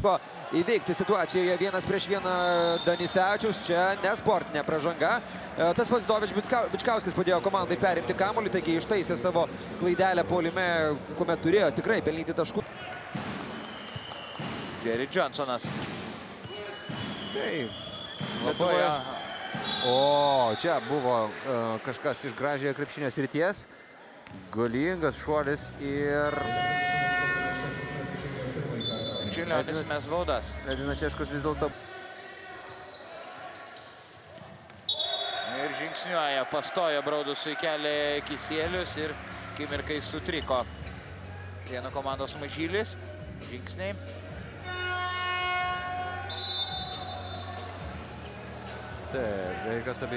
pavyko įveikti situacijoje 1-1 Danisevičius. Čia nesportinė pražanga. Tas pats Dovič Bičkauskis padėjo komandai perimti kamuolį, taigi ištaisė savo klaidelę puolime, kuomet turėjo tikrai pelnyti taškų. Jerry Johnsonas. Taip. Lietuvoje. O, čia buvo kažkas iš gražiojo krepšinio srities. Galingas šuolis ir... Čiurlionis mes baudas. Ledinas Šeškus vis dėlto. Ir žingsniuoja, pastojo Braudusui kelią Kisielius ir akimirkai sutriko Prienų komandos Mažylis. Žingsniai. Taip, be jokios abejonės.